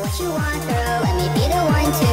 what you want, girl. Let me be the one to